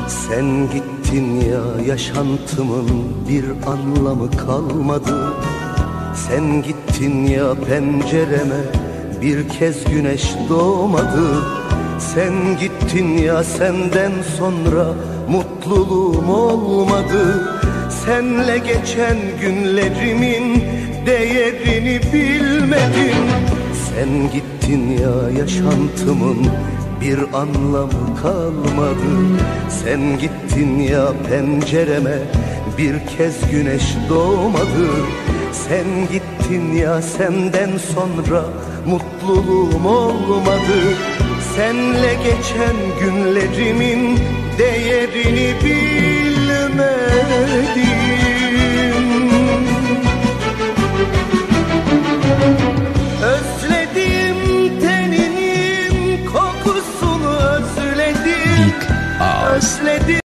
Sen gittin ya, yaşantımın bir anlamı kalmadı. Sen gittin ya, pencereme bir kez güneş doğmadı. Sen gittin ya, senden sonra mutluluğum olmadı. Senle geçen günlerimin değerini bilmedim. Sen gittin ya, yaşantımın bir anlamı kalmadı. Sen gittin ya, pencereme bir kez güneş doğmadı. Sen gittin ya, senden sonra mutluluğum olmadı. Senle geçen günlerimin değerini bilmedim. Özledim teninin kokusunu, özledim. Özledim.